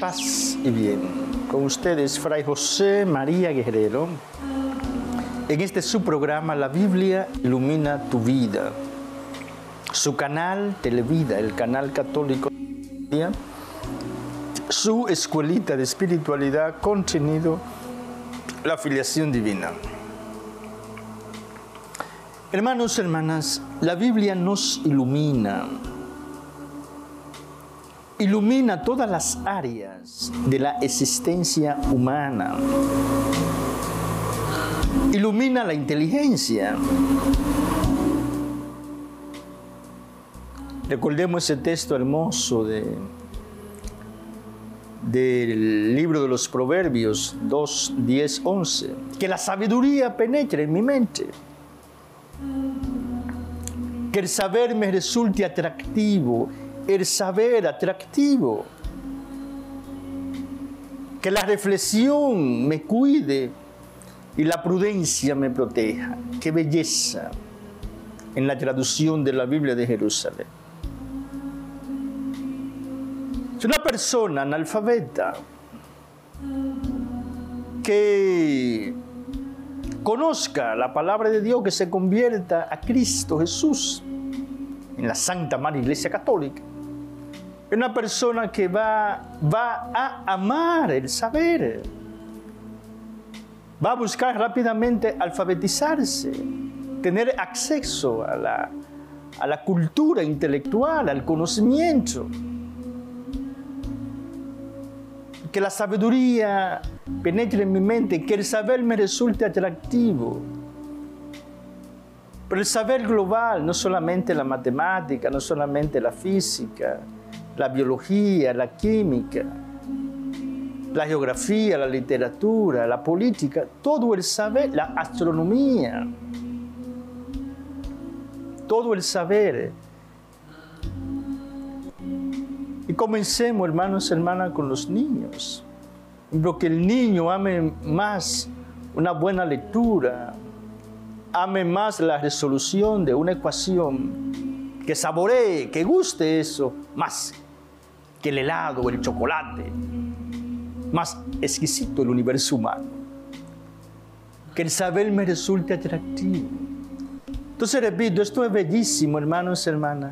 Paz y bien. Con ustedes, Fray José María Guerrero, en este su programa La Biblia ilumina tu vida. Su canal Televida, el canal católico, su escuelita de espiritualidad, contenido, la filiación divina. Hermanos, hermanas, la Biblia nos ilumina. Ilumina todas las áreas de la existencia humana. Ilumina la inteligencia. Recordemos ese texto hermoso del libro de los Proverbios 2, 10, 11. Que la sabiduría penetre en mi mente. Que el saber me resulte atractivo. El saber atractivo. Que la reflexión me cuide y la prudencia me proteja. ¡Qué belleza! En la traducción de la Biblia de Jerusalén. Si una persona analfabeta que conozca la palabra de Dios, que se convierta a Cristo Jesús en la Santa Madre Iglesia Católica, es una persona que va a amar el saber, va a buscar rápidamente alfabetizarse, tener acceso a la cultura intelectual, al conocimiento. Que la sabiduría penetre en mi mente, que el saber me resulte atractivo. Pero el saber global, no solamente la matemática, no solamente la física, la biología, la química, la geografía, la literatura, la política, todo el saber, la astronomía, todo el saber. Y comencemos, hermanos y hermanas, con los niños. Lo que el niño ame más una buena lectura, ame más la resolución de una ecuación, que saboree, que guste eso, más que el helado o el chocolate, más exquisito el universo humano. Que el saber me resulte atractivo. Entonces, repito, esto es bellísimo, hermanos y hermanas.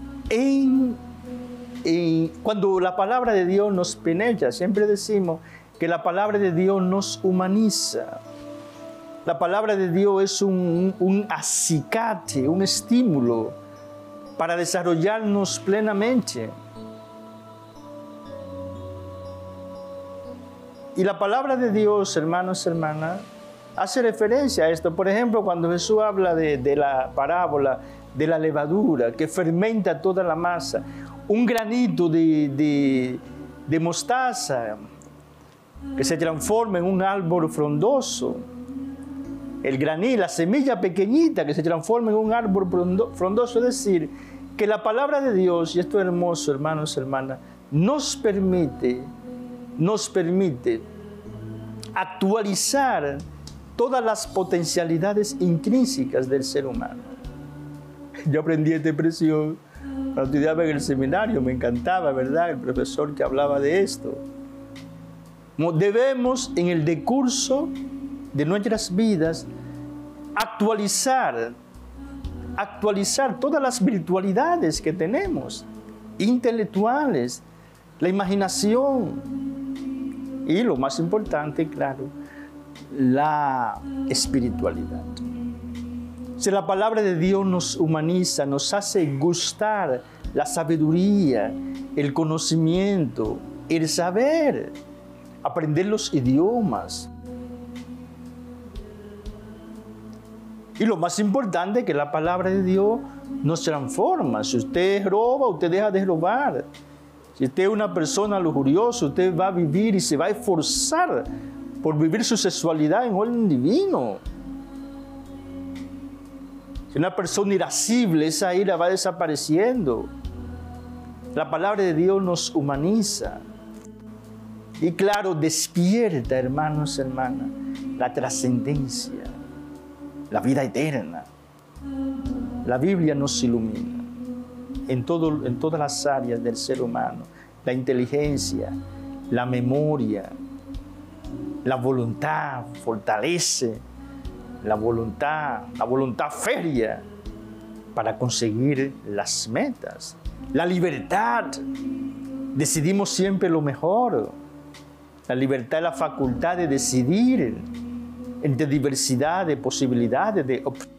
Cuando la palabra de Dios nos penetra, siempre decimos que la palabra de Dios nos humaniza. La palabra de Dios es un acicate, un estímulo para desarrollarnos plenamente. Y la palabra de Dios, hermanos y hermanas, hace referencia a esto. Por ejemplo, cuando Jesús habla de la parábola de la levadura que fermenta toda la masa, un granito de mostaza que se transforma en un árbol frondoso, el graní, la semilla pequeñita que se transforma en un árbol frondoso. Es decir, que la palabra de Dios, y esto es hermoso, hermanos y hermanas, nos permite actualizar todas las potencialidades intrínsecas del ser humano. Yo aprendí esta expresión cuando estudiaba en el seminario, me encantaba, ¿verdad? El profesor que hablaba de esto. Debemos, en el decurso de nuestras vidas, actualizar todas las virtualidades que tenemos, intelectuales, la imaginación y, lo más importante, claro, la espiritualidad. Si la palabra de Dios nos humaniza, nos hace gustar la sabiduría, el conocimiento, el saber, aprender los idiomas. Y lo más importante es que la palabra de Dios nos transforma. Si usted roba, usted deja de robar. Si usted es una persona lujuriosa, usted va a vivir y se va a esforzar por vivir su sexualidad en orden divino. Si una persona irascible, esa ira va desapareciendo. La palabra de Dios nos humaniza. Y claro, despierta, hermanos y hermanas, la trascendencia, la vida eterna. La Biblia nos ilumina en todas las áreas del ser humano. La inteligencia, la memoria, la voluntad, fortalece la voluntad férrea para conseguir las metas. La libertad, decidimos siempre lo mejor. La libertad es la facultad de decidir entre diversidad de posibilidades, de opciones.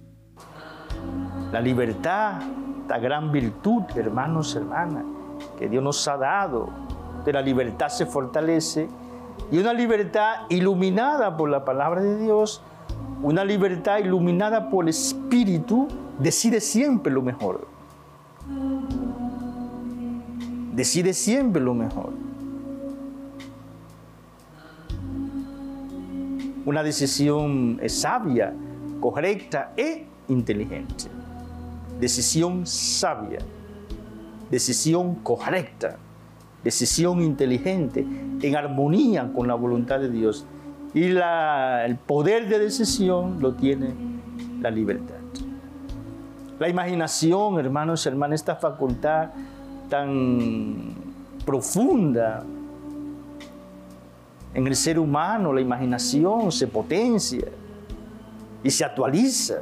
La libertad, la gran virtud, hermanos, hermanas, que Dios nos ha dado. De la libertad se fortalece, y una libertad iluminada por la palabra de Dios, una libertad iluminada por el Espíritu, decide siempre lo mejor. Decide siempre lo mejor. Una decisión sabia, correcta e inteligente. Decisión sabia, decisión correcta, decisión inteligente, en armonía con la voluntad de Dios. Y el poder de decisión lo tiene la libertad. La imaginación, hermanos y hermanas, esta facultad tan profunda en el ser humano, la imaginación se potencia y se actualiza.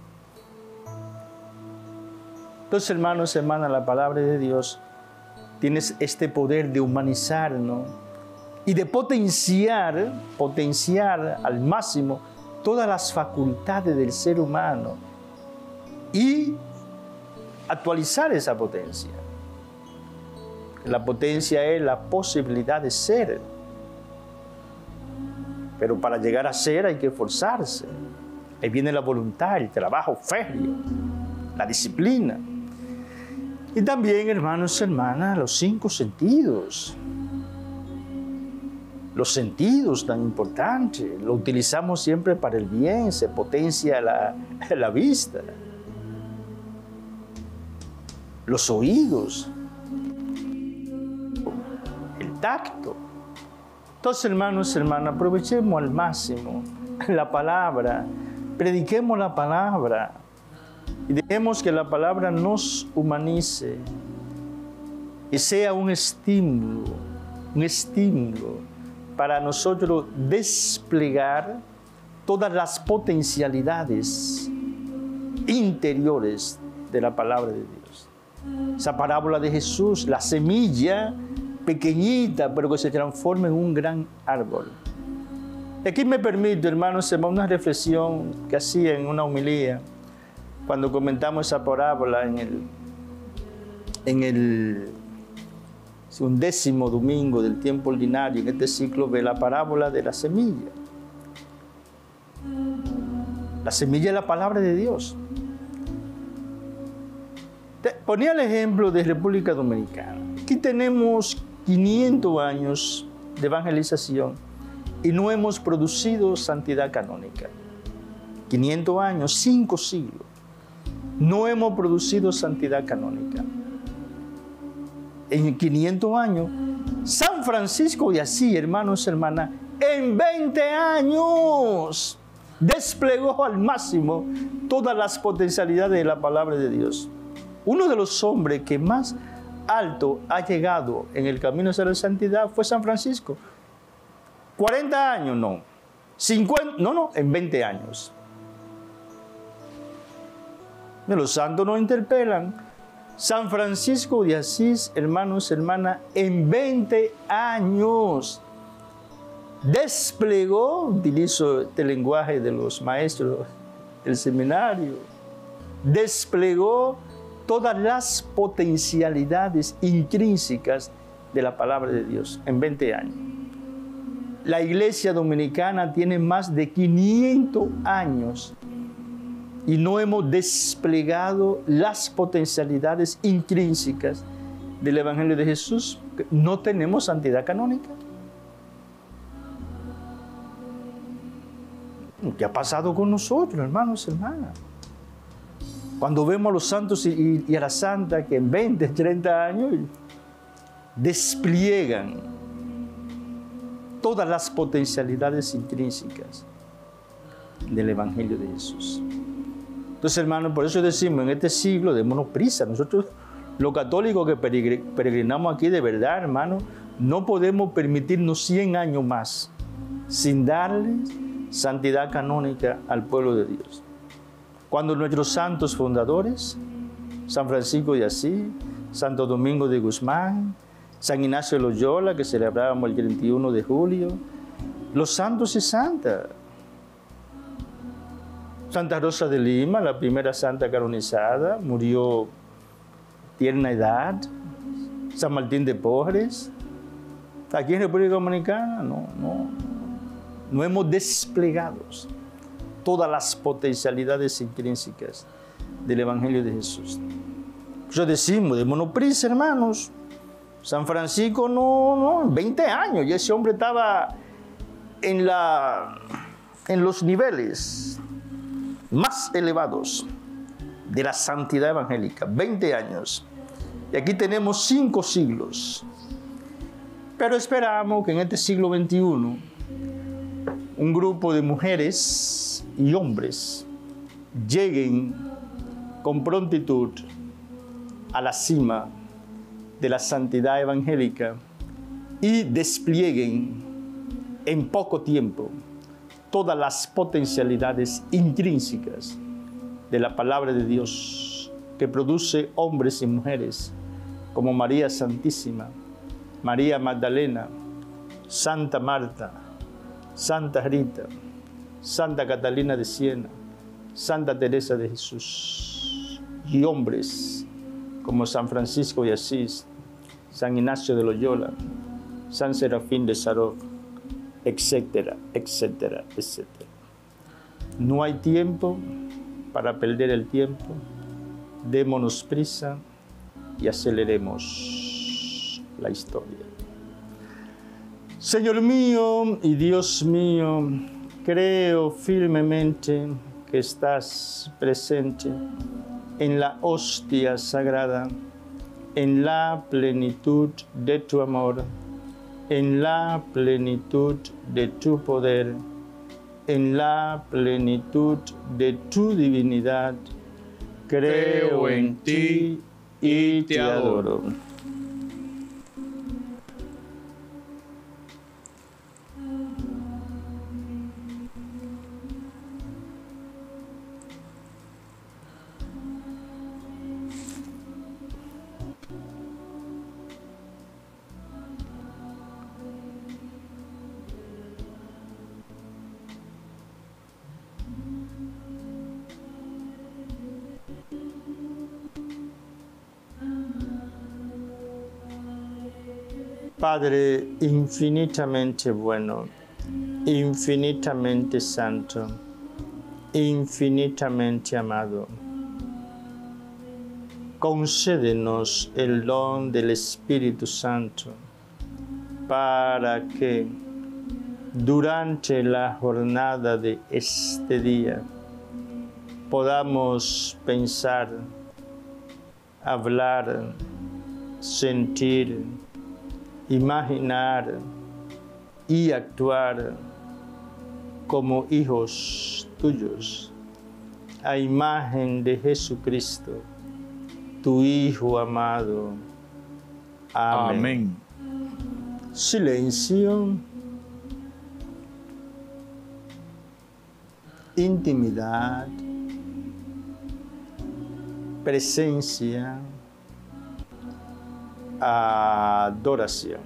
Entonces, hermanos y hermanas, la palabra de Dios tiene este poder de humanizarnos y de potenciar al máximo todas las facultades del ser humano y actualizar esa potencia. La potencia es la posibilidad de ser, pero para llegar a ser hay que esforzarse. Ahí viene la voluntad, el trabajo férreo, la disciplina. Y también, hermanos y hermanas, los 5 sentidos. Los sentidos tan importantes, lo utilizamos siempre para el bien, se potencia la vista. Los oídos, el tacto. Entonces, hermanos y hermanas, aprovechemos al máximo la palabra, prediquemos la palabra y dejemos que la palabra nos humanice y sea un estímulo para nosotros desplegar todas las potencialidades interiores de la palabra de Dios. Esa parábola de Jesús, la semilla pequeñita, pero que se transforma en un gran árbol. Y aquí me permito, hermanos, una reflexión que hacía en una homilía cuando comentamos esa parábola en el 11º domingo del tiempo ordinario, en este ciclo, de la parábola de la semilla. La semilla es la palabra de Dios. Ponía el ejemplo de República Dominicana. Aquí tenemos 500 años de evangelización y no hemos producido santidad canónica. 500 años, 5 siglos. No hemos producido santidad canónica. En 500 años, San Francisco de Asís, hermanos y hermanas, en 20 años desplegó al máximo todas las potencialidades de la palabra de Dios. Uno de los hombres que más alto ha llegado en el camino hacia la santidad fue San Francisco. 40 años, no. 50, no, en 20 años. Los santos nos interpelan. San Francisco de Asís, hermanos y hermanas, en 20 años desplegó, utilizo este lenguaje de los maestros del seminario, desplegó todas las potencialidades intrínsecas de la palabra de Dios en 20 años. La Iglesia Dominicana tiene más de 500 años y no hemos desplegado las potencialidades intrínsecas del Evangelio de Jesús. No tenemos santidad canónica. ¿Qué ha pasado con nosotros, hermanos y hermanas? Cuando vemos a los santos y a la santa que en 20, 30 años despliegan todas las potencialidades intrínsecas del Evangelio de Jesús. Entonces, hermanos, por eso decimos, en este siglo, démonos prisa. Nosotros, los católicos que peregrinamos aquí, de verdad, hermanos, No podemos permitirnos 100 años más sin darle santidad canónica al pueblo de Dios. Cuando nuestros santos fundadores, San Francisco de Asís, Santo Domingo de Guzmán, San Ignacio de Loyola, que celebrábamos el 31 de julio, los santos y santas. Santa Rosa de Lima, la primera santa canonizada, murió tierna edad. San Martín de Porres. Aquí en República Dominicana no hemos desplegado todas las potencialidades intrínsecas del Evangelio de Jesús. Yo decimos, démonos prisa, hermanos. San Francisco no, 20 años, y ese hombre estaba en los niveles más elevados de la santidad evangélica, 20 años. Y aquí tenemos 5 siglos. Pero esperamos que en este siglo XXI un grupo de mujeres y hombres lleguen con prontitud a la cima de la santidad evangélica y desplieguen en poco tiempo todas las potencialidades intrínsecas de la palabra de Dios, que produce hombres y mujeres como María Santísima, María Magdalena, Santa Marta, Santa Rita, Santa Catalina de Siena, Santa Teresa de Jesús, y hombres como San Francisco de Asís, San Ignacio de Loyola, San Serafín de Sarov, etcétera, etcétera, etcétera. No hay tiempo para perder el tiempo. Démonos prisa y aceleremos la historia. Señor mío y Dios mío, creo firmemente que estás presente en la hostia sagrada, en la plenitud de tu amor, en la plenitud de tu poder, en la plenitud de tu divinidad. Creo en ti y te adoro. Padre infinitamente bueno, infinitamente santo, infinitamente amado, concédenos el don del Espíritu Santo para que durante la jornada de este día podamos pensar, hablar, sentir, imaginar y actuar como hijos tuyos, a imagen de Jesucristo, tu Hijo amado. Amén. Amén. Silencio. Intimidad. Presencia. Adoración.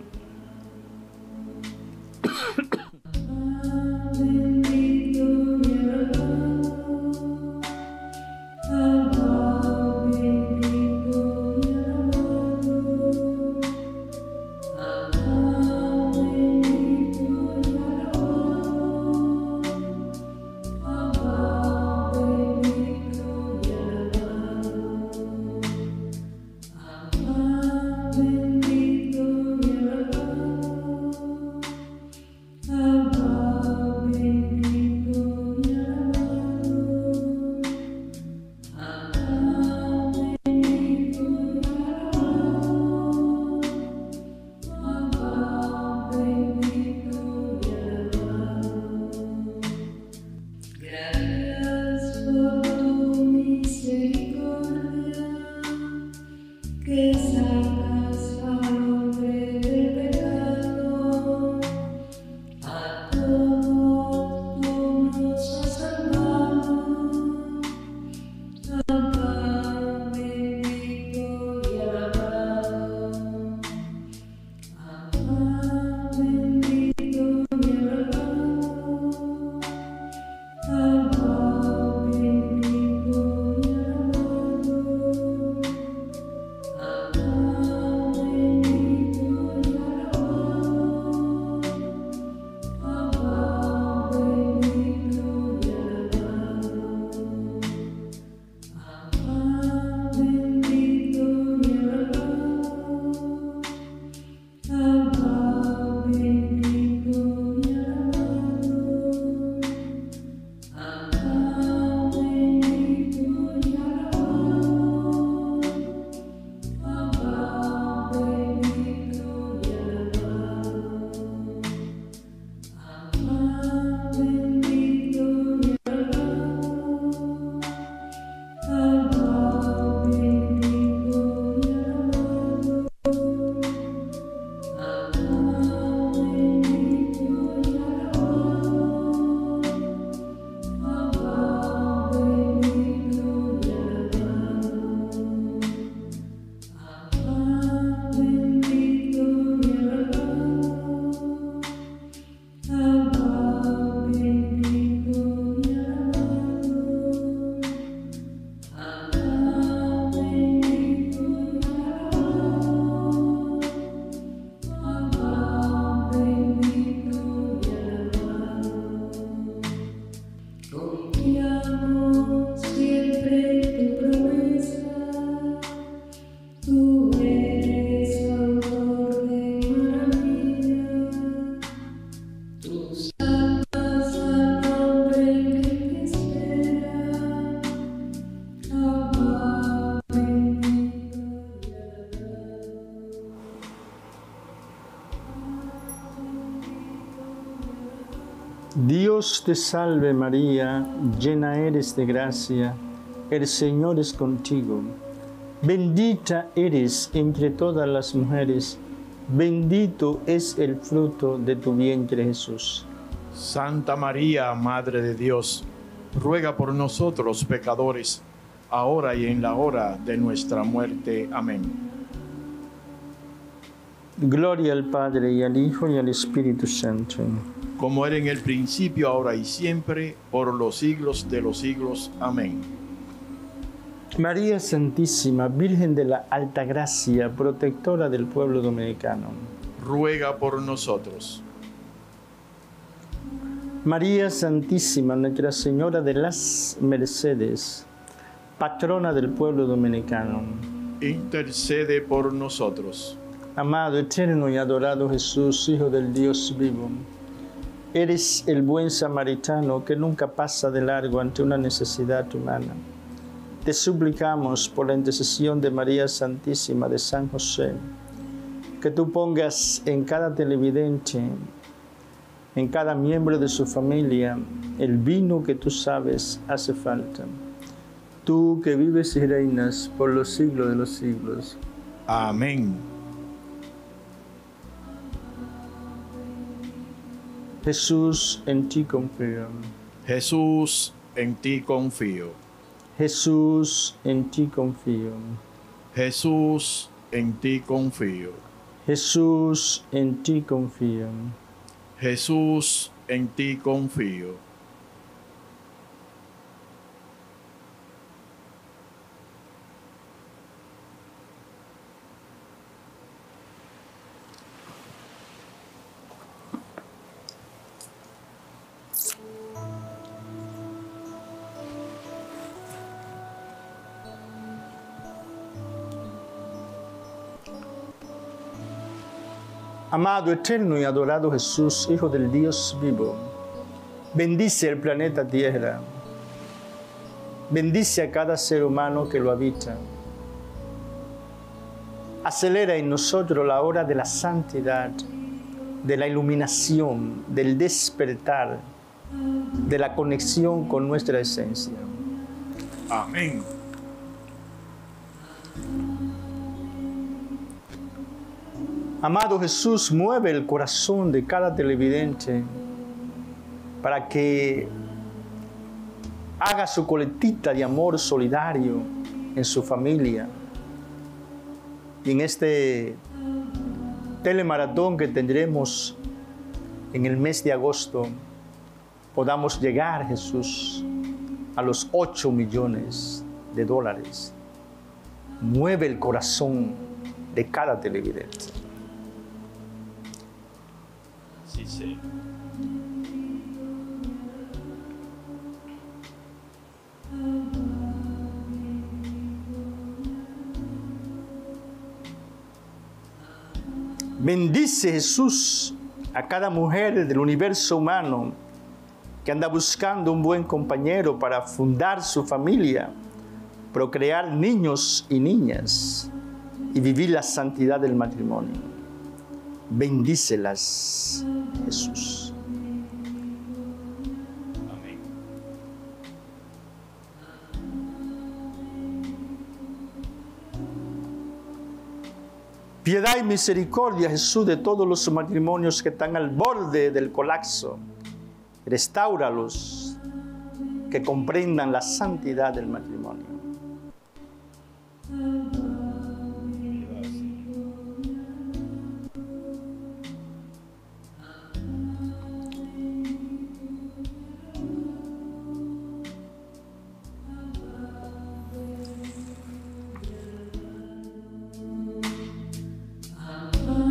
Dios te salve María, llena eres de gracia, el Señor es contigo. Bendita eres entre todas las mujeres, bendito es el fruto de tu vientre Jesús. Santa María, Madre de Dios, ruega por nosotros pecadores, ahora y en la hora de nuestra muerte. Amén. Gloria al Padre, y al Hijo, y al Espíritu Santo. Como era en el principio, ahora y siempre, por los siglos de los siglos. Amén. María Santísima, Virgen de la Alta Gracia, protectora del pueblo dominicano, ruega por nosotros. María Santísima, Nuestra Señora de las Mercedes, patrona del pueblo dominicano, intercede por nosotros. Amado, eterno y adorado Jesús, Hijo del Dios vivo, eres el buen samaritano que nunca pasa de largo ante una necesidad humana. Te suplicamos por la intercesión de María Santísima, de San José, que tú pongas en cada televidente, en cada miembro de su familia, el vino que tú sabes hace falta. Tú que vives y reinas por los siglos de los siglos. Amén. Jesús, en ti confío. Jesús, en ti confío. Jesús, en ti confío. Jesús, en ti confío. Jesús, en ti confío. Jesús, en ti confío. Amado, eterno y adorado Jesús, Hijo del Dios vivo, bendice el planeta Tierra, bendice a cada ser humano que lo habita. Acelera en nosotros la hora de la santidad, de la iluminación, del despertar, de la conexión con nuestra esencia. Amén. Amado Jesús, mueve el corazón de cada televidente para que haga su colectita de amor solidario en su familia. Y en este telemaratón que tendremos en el mes de agosto, podamos llegar, Jesús, a los 8 millones de dólares. Mueve el corazón de cada televidente. Sí, sí. Bendice, Jesús, a cada mujer del universo humano que anda buscando un buen compañero para fundar su familia, procrear niños y niñas y vivir la santidad del matrimonio. Bendícelas, Jesús. Amén. Piedad y misericordia, Jesús, de todos los matrimonios que están al borde del colapso. Restáuralos, que comprendan la santidad del matrimonio.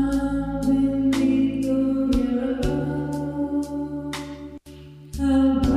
Bendito